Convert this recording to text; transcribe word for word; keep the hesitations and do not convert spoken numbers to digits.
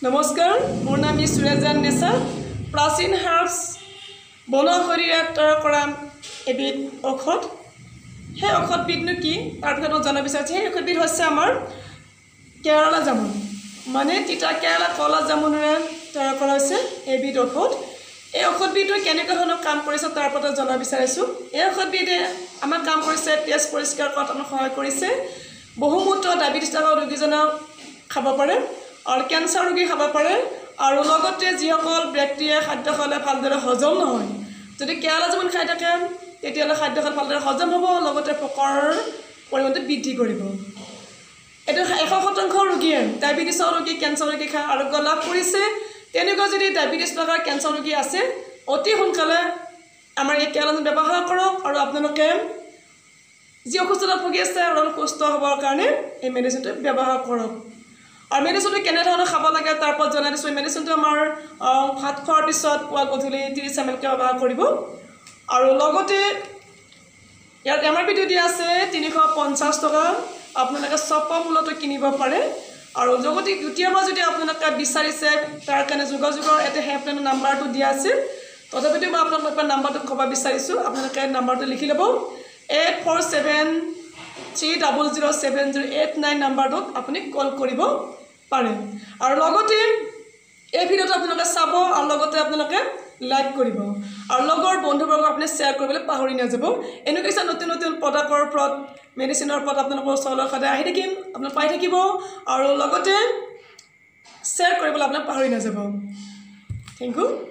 নমস্কাৰ, মোৰ নাম সুৰেজান নেছা। প্ৰাচীন হাৰ্বছ বনৌষধিৰে তৈয়াৰ কৰা এবিধ ঔষধ। সেই ঔষধবিধনো কি তাৰ বিষয়ে মই জানিব বিচাৰিছোঁ। সেই ঔষধবিধ হৈছে আমাৰ কেৰালা জামুন, মানে তিতা কেৰালা কলা জামুনেৰে তৈয়াৰ কৰা হৈছে এবিধ ঔষধ। এই ঔষধবিধে কেনেকুৱা ধৰণৰ কাম কৰিছে তাৰ ওপৰত জানিব বিচাৰিছোঁ। এই ঔষধবিধে আমাৰ কাম কৰিছে তেজ পৰিষ্কাৰ কৰাত আমাক সহায় কৰিছে। বহুমূত্ৰ ডায়েবেটিছ থকা ৰোগীজনক খাব পাৰে আৰু কেঞ্চাৰ ৰোগী খাব পাৰে। আৰু লগতে যিসকল ব্যক্তিয়ে খাদ্য খালে ভালদৰে হজম নহয়, যদি কেৰালা জামুন খাই থাকে তেতিয়াহ'লে খাদ্য খালে ভালদৰে হজম হ'ব, লগতে পকৰ পৰিমাণটো বৃদ্ধি কৰিব। এইটো এশ শতাংশ ৰোগীয়ে ডায়েবেটিছৰ ৰোগী কেঞ্চাৰ ৰোগী খাই আৰোগ্য লাভ কৰিছে। তেনেকুৱা যদি ডায়েবেটিছ থকা কেঞ্চাৰ ৰোগী আছে, অতি সোনকালে আমাৰ এই কেৰালা জামুন ব্যৱহাৰ কৰক আৰু আপোনালোকে যি অসুস্থতাত ভুগি আছে আৰু সুস্থ হ'বৰ কাৰণে এই মেডিচিনটো ব্যৱহাৰ কৰক। আৰু মেডিচিনটো কেনেধৰণে খাব লাগে তাৰ ওপৰত জনাই দিছোঁ। এই মেডিচিনটো আমাৰ ভাত খোৱাৰ পিছত পুৱা গধূলি ত্ৰিছ এম এলকৈ ব্যৱহাৰ কৰিব। আৰু লগতে ইয়াত এম আৰ পিটো দিয়া আছে তিনিশ পঞ্চাছ টকা, আপোনালোকে ছশ মূলতো কিনিব পাৰে। আৰু লগতে দ্বিতীয়বাৰ যদি আপোনালোকে বিচাৰিছে তাৰ কাৰণে যোগাযোগৰ এটা হেল্পলাইনৰ নাম্বাৰটো দিয়া আছে। তথাপিতো মই আপোনালোকৰ নাম্বাৰটো ক'ব বিচাৰিছোঁ, আপোনালোকে নাম্বাৰটো লিখি ল'ব। Eight four seven three double zero' seven zero' eight nine নাম্বাৰটোত আপুনি কল কৰিব পাৰে। আৰু লগতে এই ভিডিঅ'টো আপোনালোকে চাব আৰু লগতে আপোনালোকে লাইক কৰিব আৰু লগৰ বন্ধুবৰ্গক আপুনি শ্বেয়াৰ কৰিবলৈ পাহৰি নাযাব। এনেকুৱা কিছুমান নতুন নতুন প্ৰডাক্টৰ ওপৰত মেডিচিনৰ ওপৰত আপোনালোকৰ ওচৰলৈ সদায় আহি থাকিম, আপোনালোক পাই থাকিব। আৰু লগতে শ্বেয়াৰ কৰিবলৈ আপোনাক পাহৰি নাযাব। Thank U.